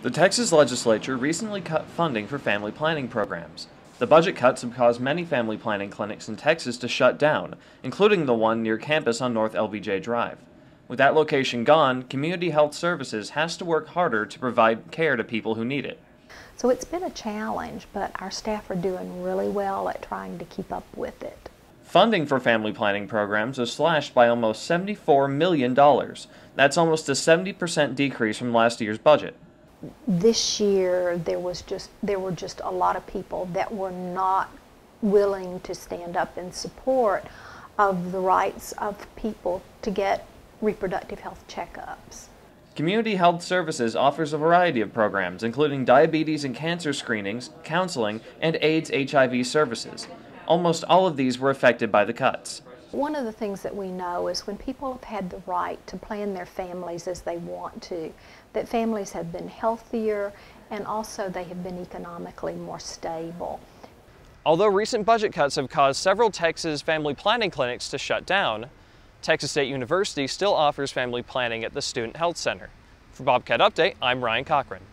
The Texas legislature recently cut funding for family planning programs. The budget cuts have caused many family planning clinics in Texas to shut down, including the one near campus on North LBJ Drive. With that location gone, Community Health Services has to work harder to provide care to people who need it. So it's been a challenge, but our staff are doing really well at trying to keep up with it. Funding for family planning programs was slashed by almost $74 million. That's almost a 70% decrease from last year's budget. This year there were just a lot of people that were not willing to stand up in support of the rights of people to get reproductive health checkups. Community Health Services offers a variety of programs, including diabetes and cancer screenings, counseling, and AIDS/HIV services. Almost all of these were affected by the cuts. One of the things that we know is when people have had the right to plan their families as they want to, that families have been healthier and also they have been economically more stable. Although recent budget cuts have caused several Texas family planning clinics to shut down, Texas State University still offers family planning at the Student Health Center. For Bobcat Update, I'm Ryan Cochran.